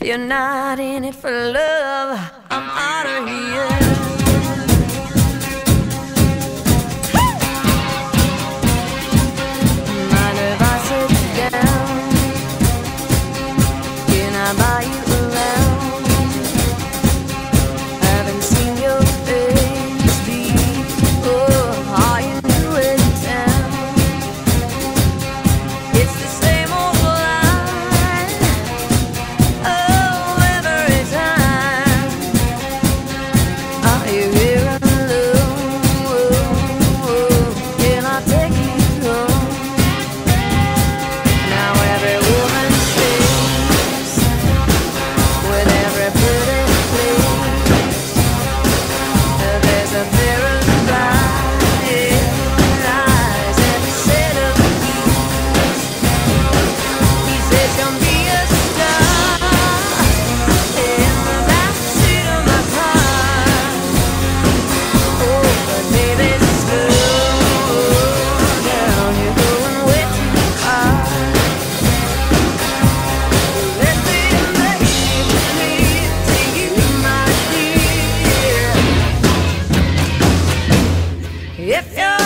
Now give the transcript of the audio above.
you're not in it for love, I'm out of here. Mind if I sit down? Can I buy you around? Haven't seen your face before. Are you new in town? It's the same old line. Oh, every time. Are you here alone? Can I take you home? Now every woman sings with every pretty place. There's a paradise every set of keys. He says you'll be a star in the backseat of my car. Oh, but baby, slow down, you're going way too far. Let me make it clear to you, my dear. If you're